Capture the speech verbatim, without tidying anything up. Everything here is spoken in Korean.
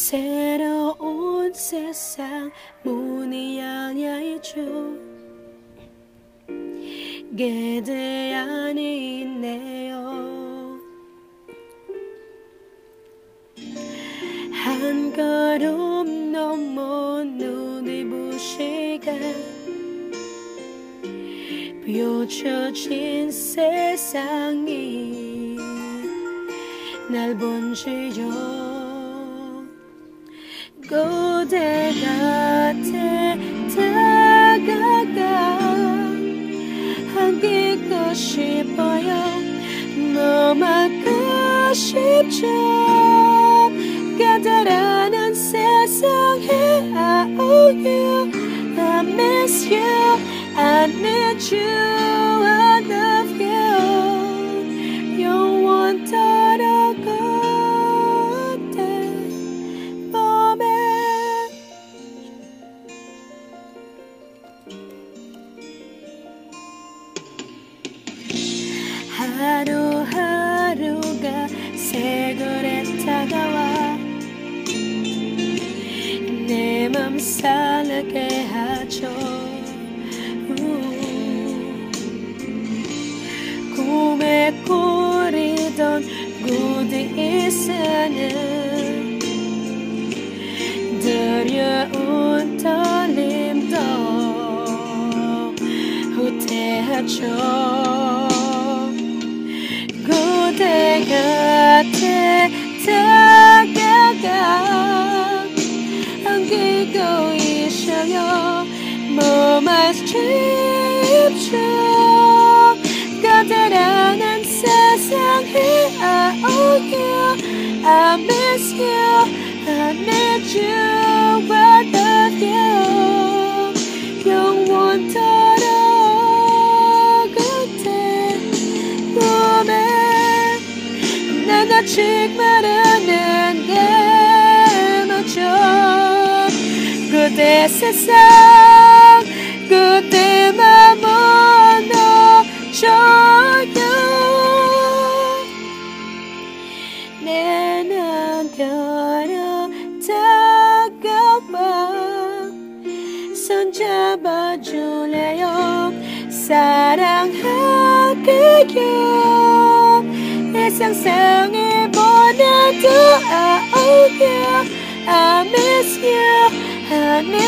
새로운 세상 문이 열려있죠. 기대 안에 있네요. 한 걸음 넘어 눈이 부시게 비춰진 세상이 날 번지죠. 그대 곁에 다가가 안기고 싶어요. 너만고 싶죠. 가다라는 세상에 I owe you, I miss you, I need you, I love you. 영원토록 그대 봄에 하루하루가 세골에 다가와 내 맘 설레게 하죠. 꿈에 꾸리던 구디 있으는 두려운 떨림도 후퇴하죠. 그대 곁에 다가가 안기고 있어요. 몸만 쉽죠. 거대한 세상에 I owe you, I miss you, I need you, I love you. 영원토록 그대 봄에 난 아직 마르는 게 맞죠. 그대 세상 그대 맘 무너져요. 내 남편아 다가와 손잡아줄래요. 사랑할게요. 내 상상에 보내도 I owe you, I miss you, I miss